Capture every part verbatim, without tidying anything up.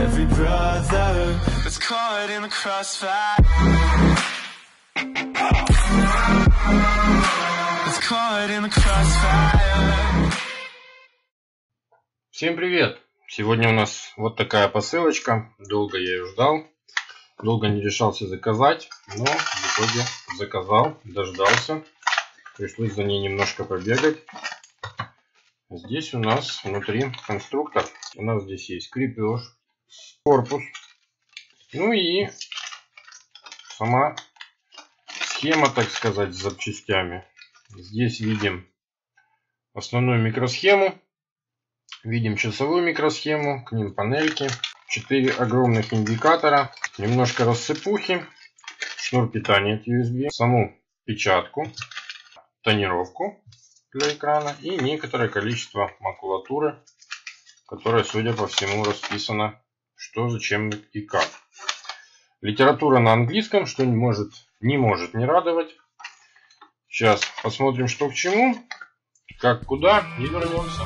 every brother that's caught in the crossfire. That's caught in the crossfire. Всем привет! Сегодня у нас вот такая посылочка. Долго я ее ждал. Долго не решался заказать, но в итоге заказал, дождался. Пришлось за ней немножко побегать. Здесь у нас внутри конструктор. У нас здесь есть крепеж, корпус. Ну и сама схема, так сказать, с запчастями. Здесь видим основную микросхему. Видим часовую микросхему, к ним панельки, четыре огромных индикатора, немножко рассыпухи, шнур питания от ю эс би, саму печатку, тонировку для экрана и некоторое количество макулатуры, которая, судя по всему, расписана, что, зачем и как. Литература на английском, что не может не, может не радовать. Сейчас посмотрим, что к чему, как куда, и вернемся.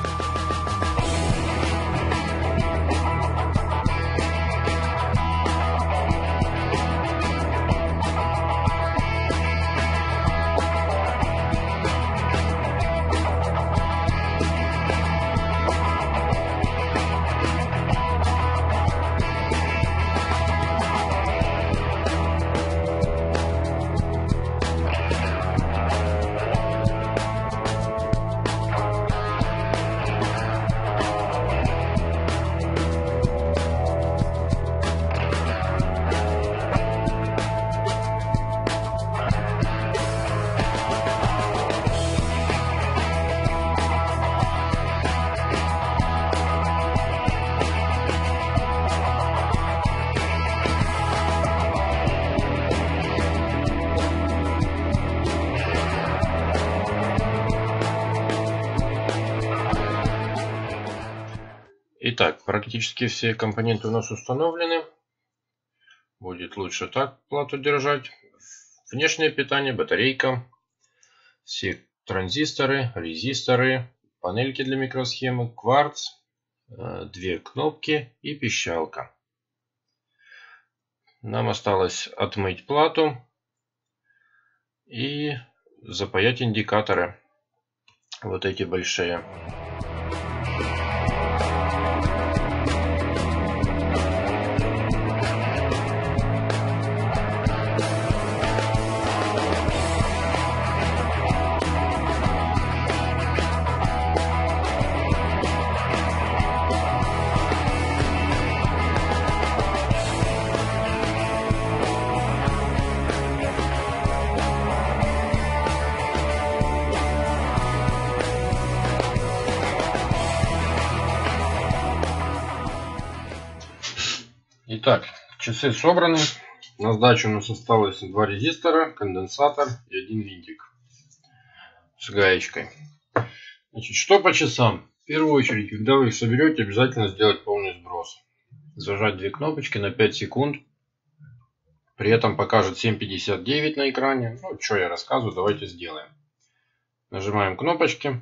Итак, практически все компоненты у нас установлены. Будет лучше так плату держать. Внешнее питание, батарейка, все транзисторы, резисторы, панельки для микросхемы, кварц, две кнопки и пищалка. Нам осталось отмыть плату и запаять индикаторы. Вот эти большие. Итак, часы собраны. На сдачу у нас осталось два резистора, конденсатор и один винтик с гаечкой. Значит, что по часам? В первую очередь, когда вы их соберете, обязательно сделать полный сброс. Зажать две кнопочки на пять секунд. При этом покажет семь пятьдесят девять на экране. Ну, что я рассказываю, давайте сделаем. Нажимаем кнопочки.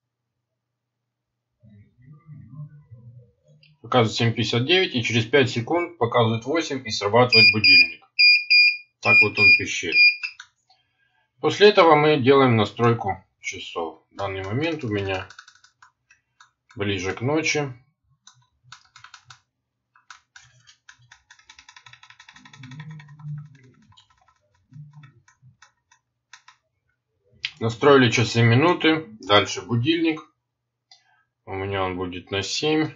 Показывает семь пятьдесят девять и через пять секунд показывает восемь и срабатывает будильник. Так вот он пищит. После этого мы делаем настройку часов. В данный момент у меня ближе к ночи. Настроили часы минуты. Дальше будильник. У меня он будет на семь.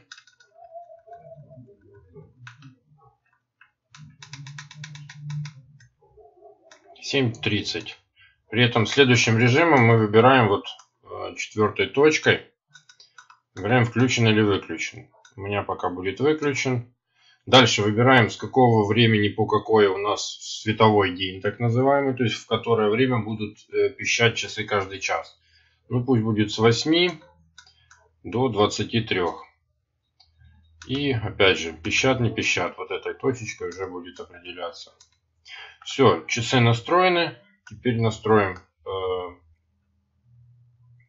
семь тридцать. При этом следующим режимом мы выбираем вот четвертой точкой. Выбираем включен или выключен. У меня пока будет выключен. Дальше выбираем, с какого времени по какое у нас световой день, так называемый. То есть в которое время будут пищать часы каждый час. Ну пусть будет с восьми до двадцати трёх. И опять же, пищат, не пищат. Вот этой точечкой уже будет определяться. Все, часы настроены. Теперь настроим э,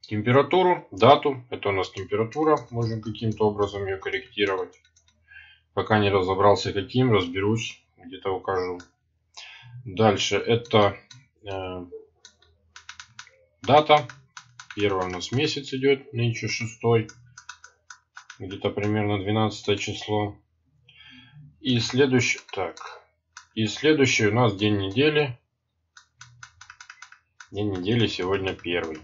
температуру, дату. Это у нас температура. Можем каким-то образом ее корректировать. Пока не разобрался каким, разберусь, где-то укажу. Дальше это э, дата. Первый у нас месяц идет, нынче шестой. Где-то примерно двенадцатое число. И следующий, так, и следующий у нас день недели. День недели сегодня первый.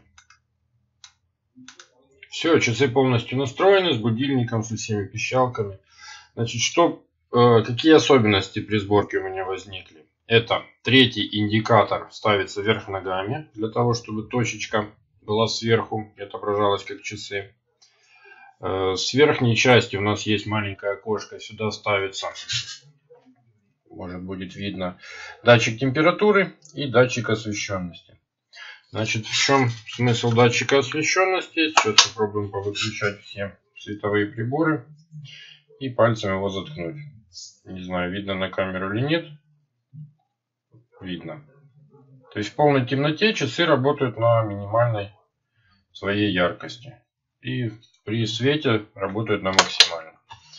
Все, часы полностью настроены, с будильником, со всеми пищалками. Значит, что, э, какие особенности при сборке у меня возникли? Это третий индикатор ставится вверх ногами, для того, чтобы точечка была сверху и отображалась как часы. Э, с верхней части у нас есть маленькое окошко, сюда ставится, может будет видно, датчик температуры и датчик освещенности. Значит, в чем смысл датчика освещенности? Сейчас попробуем повыключать все световые приборы и пальцем его заткнуть. Не знаю, видно на камеру или нет. Видно. То есть в полной темноте часы работают на минимальной своей яркости. И при свете работают на максимальном.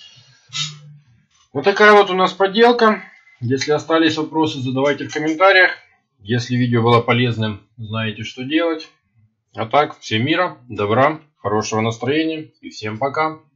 Вот такая вот у нас поделка. Если остались вопросы, задавайте в комментариях. Если видео было полезным, знаете, что делать. А так, всем мира, добра, хорошего настроения и всем пока.